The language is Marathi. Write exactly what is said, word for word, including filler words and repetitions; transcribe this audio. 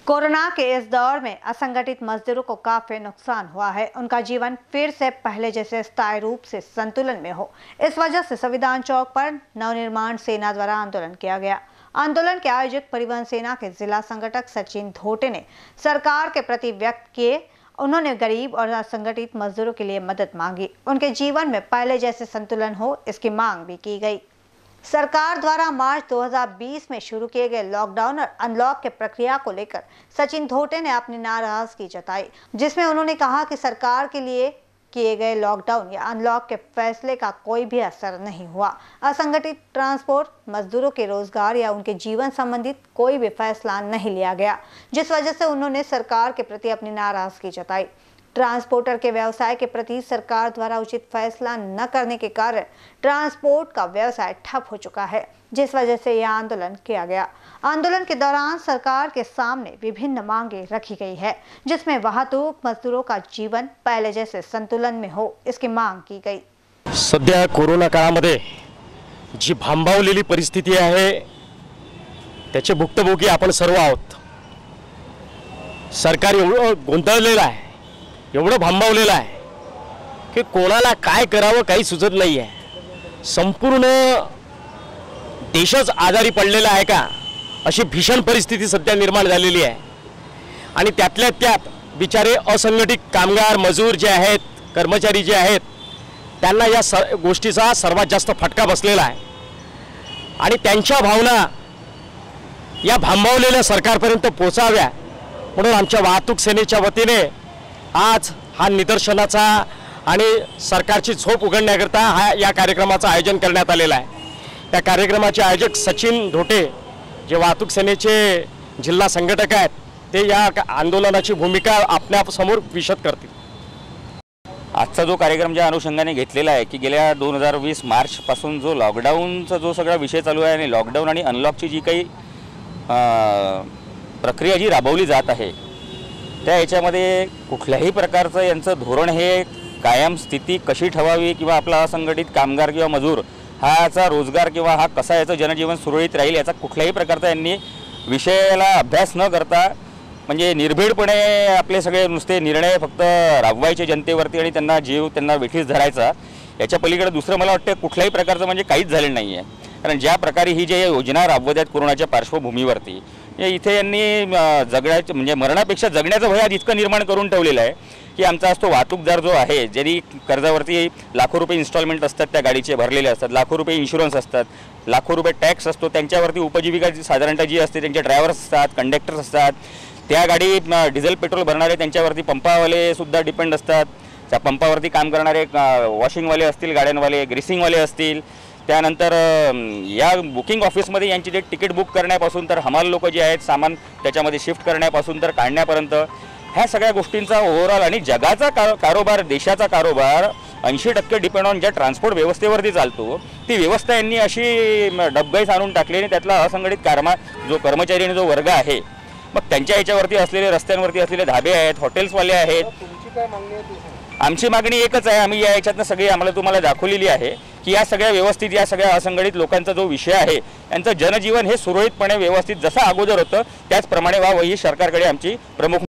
कोरोना के इस दौर में असंगठित मजदूरों को काफी नुकसान हुआ है। उनका जीवन फिर से पहले जैसे स्थायी रूप से संतुलन में हो, इस वजह से संविधान चौक पर नवनिर्माण सेना द्वारा आंदोलन किया गया। आंदोलन के आयोजक परिवहन सेना के जिला संगठक सचिन धोटे ने सरकार के प्रति व्यक्त किए। उन्होंने गरीब और असंगठित मजदूरों के लिए मदद मांगी। उनके जीवन में पहले जैसे संतुलन हो, इसकी मांग भी की गई। सरकार द्वारा मार्च दो हज़ार बीस में शुरू किए गए लॉकडाउन और अनलॉक के प्रक्रिया को लेकर सचिन धोटे ने अपनी नाराजगी जताई, जिसमें उन्होंने कहा कि सरकार के लिए किए गए लॉकडाउन या अनलॉक के फैसले का कोई भी असर नहीं हुआ। असंगठित ट्रांसपोर्ट मजदूरों के रोजगार या उनके जीवन संबंधित कोई भी फैसला नहीं लिया गया, जिस वजह से उन्होंने सरकार के प्रति अपनी नाराजगी जताई। ट्रांसपोर्टर के व्यवसाय के प्रति सरकार द्वारा उचित फैसला न करने के कारण ट्रांसपोर्ट का व्यवसाय ठप हो चुका है, जिस वजह से यह आंदोलन किया गया। आंदोलन के दौरान सरकार के सामने विभिन्न मांगे रखी गई है, जिसमें वाहतूक मजदूरों का जीवन पहले जैसे संतुलन में हो, इसकी मांग की गई। सध्या कोरोना काळामध्ये जी भांबावलेली परिस्थिती आहे त्याचे भुक्तभोगी आपण सर्व आहोत। सरकार एवढं गोंधळलेलं आहे, एवढं भांबावलेलं आहे की कोणाला काय करावं काही सुचत नाही आहे। संपूर्ण देशच आजारी पडलेला आहे का अशी भीषण परिस्थिती सध्या निर्माण झालेली आहे। आणि त्यातल्या त्यात बिचारे असंघटित कामगार मजूर जे आहेत, कर्मचारी जे आहेत, त्यांना या सर गोष्टीचा सर्वात जास्त फटका बसलेला आहे। आणि त्यांच्या भावना या भांबावलेल्या सरकारपर्यंत पोहोचाव्या म्हणून आमच्या वाहतूक सेनेच्या वतीने आज हा निदर्शनाचा आणि सरकारची झोप उघडण्याकरता हा या कार्यक्रमाचं आयोजन करण्यात आलेलं आहे। त्या कार्यक्रमाचे आयोजक सचिन धोटे जे वाहतूक सेनेचे जिल्हा संघटक आहेत, ते या आंदोलनाची भूमिका आपल्या समोर विशद करतील। आजचा जो कार्यक्रम ज्या अनुषंगाने घेतलेला आहे की गेल्या दोन हजार वीस मार्च पासून जो लॉकडाऊनचा जो सगळा विषय चालू आहे आणि लॉकडाऊन आणि अनलॉकची जी काही प्रक्रिया जी राबवली जात आहे, त्या याच्यामध्ये कुठल्याही प्रकारचं यांचं धोरण हे कायम स्थिती कशी ठेवावी किंवा आपला असंघटित कामगार किंवा मजूर हाचा रोजगार किंवा हा कसा याचं जनजीवन सुरळीत राहील याचा कुठल्याही प्रकारचा यांनी विषयाला अभ्यास न करता म्हणजे निर्भीडपणे आपले सगळे नुसते निर्णय फक्त राबवायचे जनतेवरती आणि त्यांना जीव त्यांना वेठीस धरायचा, याच्या पलीकडे दुसरं मला वाटतं कुठल्याही प्रकारचं म्हणजे काहीच झालेलं नाही आहे। कारण ज्या प्रकारे ही जे योजना राबवत आहेत कोरोनाच्या पार्श्वभूमीवरती, इथे यांनी जगण्याचं म्हणजे मरणापेक्षा जगण्याचं भय इतकं निर्माण करून ठेवलेलं आहे की आमचा असतो वाहतूकदार जो आहे, ज्यांनी कर्जावरती लाखो रुपये इन्स्टॉलमेंट असतात त्या गाडीचे भरलेले असतात, लाखो रुपये इन्शुरन्स असतात, लाखो रुपये टॅक्स असतो, त्यांच्यावरती उपजीविका साधारणतः जी असते त्यांचे ड्रायव्हर्स असतात, कंडक्टर्स असतात, त्या गाडी डिझेल पेट्रोल भरणारे त्यांच्यावरती पंपावाले सुद्धा डिपेंड असतात, त्या पंपावरती काम करणारे वॉशिंगवाले असतील, गाड्यांवाले ग्रीसिंगवाले असतील, त्यानंतर या बुकिंग ऑफिसमध्ये यांची जे तिकीट बुक करण्यापासून तर हमाल लोक जे आहेत सामान त्याच्यामध्ये शिफ्ट करण्यापासून तर काढण्यापर्यंत ह्या सगळ्या गोष्टींचा ओव्हरऑल आणि जगाचा का कारोबार देशाचा कारोबार ऐंशी टक्के डिपेंड ऑन ज्या ट्रान्सपोर्ट व्यवस्थेवरती चालतो, ती व्यवस्था यांनी अशी डबगाईस आणून टाकली आणि त्यातला असंघटित कारमा जो कर्मचारी आणि जो वर्ग आहे, मग त्यांच्या याच्यावरती असलेले रस्त्यांवरती असलेले धाबे आहेत, हॉटेल्सवाले आहेत। आमची मागणी एकच आहे, आम्ही या याच्यातनं सगळी आम्हाला तुम्हाला दाखवलेली आहे की या सगळ्या व्यवस्थित या सगळ्या असंघटित लोकांचा जो विषय आहे त्यांचं जनजीवन हे सुरळीतपणे व्यवस्थित जसं अगोदर होतं त्याचप्रमाणे व्हावं ही सरकारकडे आमची प्रमुख